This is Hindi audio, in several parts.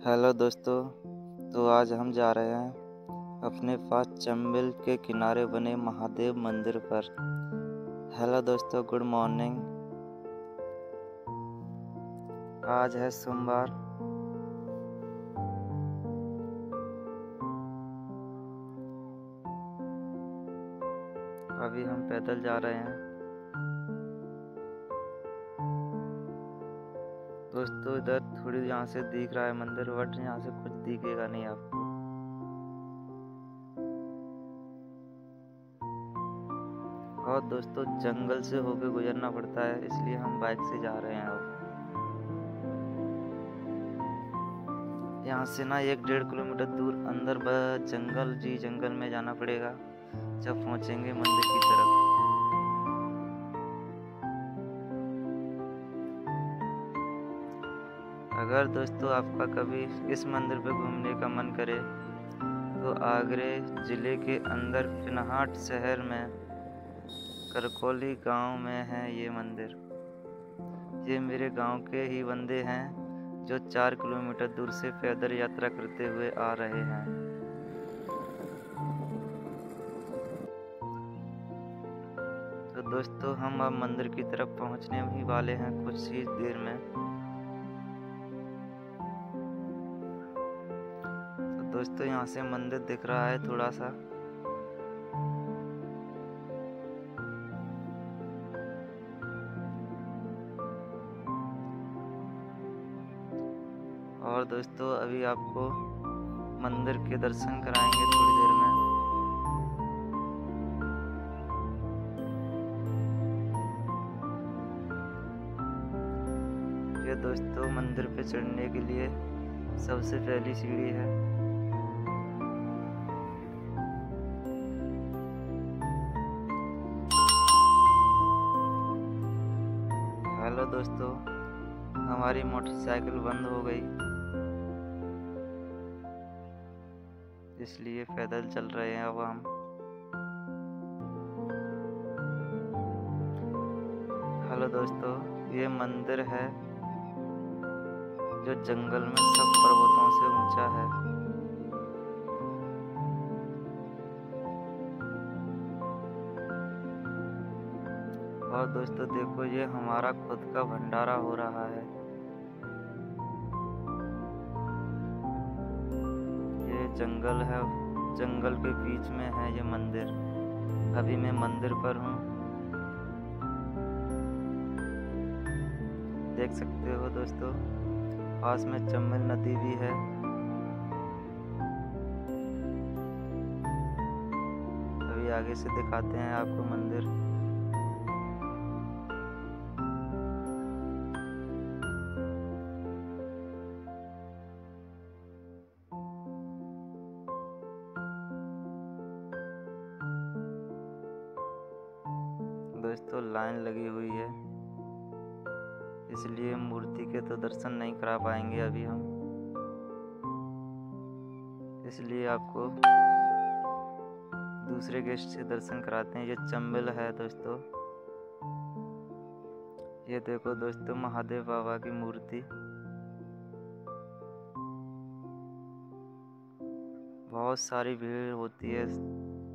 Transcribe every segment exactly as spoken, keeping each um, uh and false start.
हेलो दोस्तों। तो आज हम जा रहे हैं अपने पास चंबल के किनारे बने महादेव मंदिर पर। हेलो दोस्तों, गुड मॉर्निंग। आज है सोमवार। अभी हम पैदल जा रहे हैं। दोस्तों, इधर थोड़ी यहाँ से दिख रहा है मंदिर, बट यहाँ से कुछ दिखेगा नहीं आपको। और दोस्तों, जंगल से होकर गुजरना पड़ता है, इसलिए हम बाइक से जा रहे हैं। अब यहाँ से ना एक डेढ़ किलोमीटर दूर अंदर जंगल जी जंगल में जाना पड़ेगा जब पहुँचेंगे मंदिर की तरफ। अगर दोस्तों आपका कभी इस मंदिर पर घूमने का मन करे तो आगरे ज़िले के अंदर पिनहाट शहर में करकोली गांव में है ये मंदिर। ये मेरे गांव के ही बंदे हैं जो चार किलोमीटर दूर से पैदल यात्रा करते हुए आ रहे हैं। तो दोस्तों, हम अब मंदिर की तरफ पहुंचने ही वाले हैं कुछ ही देर में। तो दोस्तों, यहाँ से मंदिर दिख रहा है थोड़ा सा। और दोस्तों, अभी आपको मंदिर के दर्शन कराएंगे थोड़ी देर में। ये दोस्तों मंदिर पे चढ़ने के लिए सबसे पहली सीढ़ी है। हेलो दोस्तों, हमारी मोटरसाइकिल बंद हो गई, इसलिए पैदल चल रहे हैं अब हम। हेलो दोस्तों, ये मंदिर है जो जंगल में सब पर्वतों से ऊंचा है। और दोस्तों देखो, ये हमारा खुद का भंडारा हो रहा है। ये जंगल है, जंगल के बीच में है ये मंदिर। अभी मैं मंदिर पर हूँ, देख सकते हो दोस्तों। पास में चंबल नदी भी है। अभी आगे से दिखाते हैं आपको मंदिर। दोस्तों, लाइन लगी हुई है, इसलिए मूर्ति के तो दर्शन नहीं करा पाएंगे अभी हम, इसलिए आपको दूसरे गेस्ट से दर्शन कराते हैं। ये चंबल है दोस्तों। ये देखो दोस्तों, महादेव बाबा की मूर्ति। बहुत सारी भीड़ होती है,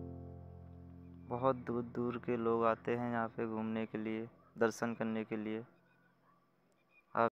बहुत दूर दूर के लोग आते हैं यहाँ पे घूमने के लिए, दर्शन करने के लिए।